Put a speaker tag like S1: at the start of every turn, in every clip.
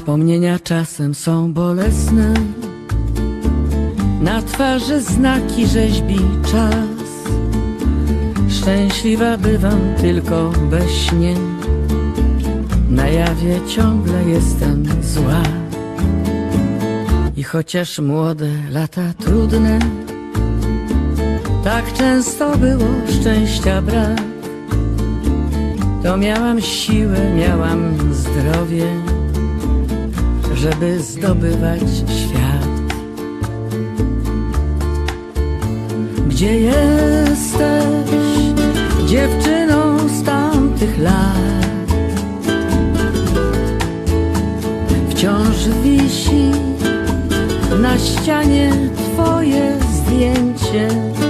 S1: Wspomnienia czasem są bolesne, na twarzy znaki rzeźbi czas. Szczęśliwa bywam tylko we śnie, na jawie ciągle jestem zła. I chociaż młode lata trudne, tak często było szczęścia brak, to miałam siłę, miałam zdrowie, żeby zdobywać świat. Gdzie jesteś, dziewczyno z tamtych lat? Wciąż wisi na ścianie twoje zdjęcie.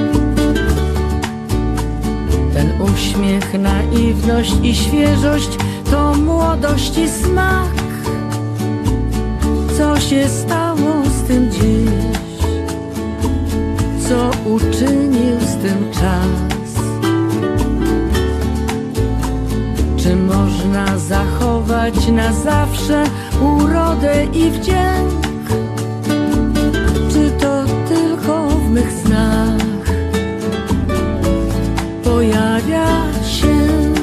S1: Ten uśmiech, naiwność i świeżość to młodości smak. Co się stało z tym dziś? Co uczynił z tym czas? Czy można zachować na zawsze urodę i wdzięk? Czy to tylko w mych snach pojawia się?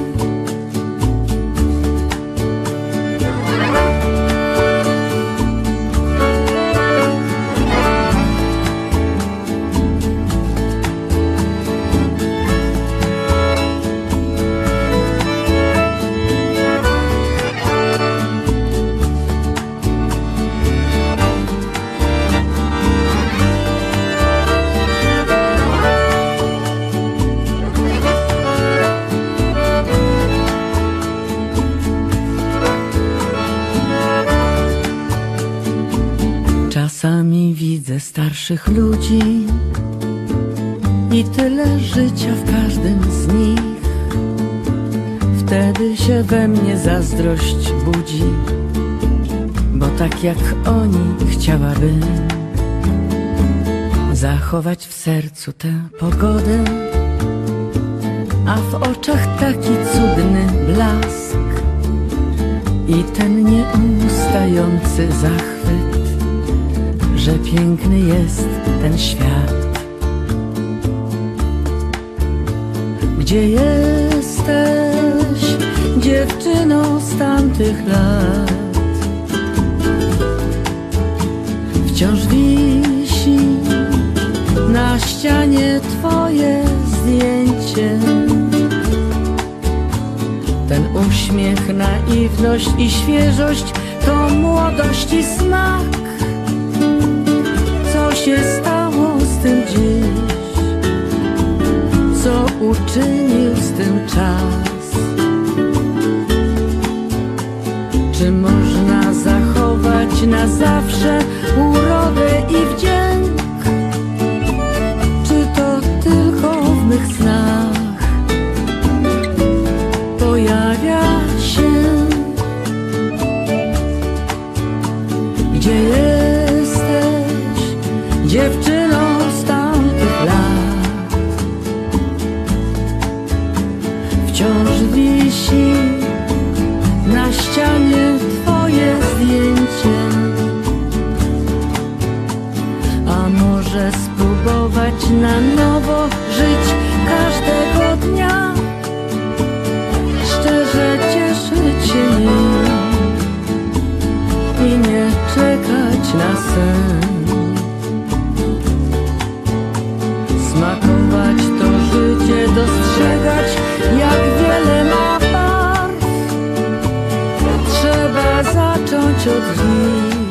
S1: Czasami widzę starszych ludzi i tyle życia w każdym z nich. Wtedy się we mnie zazdrość budzi, bo tak jak oni chciałabym zachować w sercu tę pogodę, a w oczach taki cudny blask i ten nieustający zachwyt, że piękny jest ten świat. Gdzie jesteś, dziewczyno z tamtych lat? Wciąż wisi na ścianie twoje zdjęcie. Ten uśmiech, naiwność i świeżość to młodości smak. Co się stało z tym dziś? Co uczynił z tym czas? Czy można zachować na zawsze urodę i wdzięk? Czy to tylko w mych snach pojawia się? Gdzie jesteś, dziewczyno z tamtych lat? Wciąż wisi na ścianie twoje zdjęcie. A może spróbować na nowo żyć każdego dnia, szczerze cieszyć się nim i nie czekać na sen. Smakować to życie, dostrzegać jak wiele ma barw. Trzeba zacząć od dziś.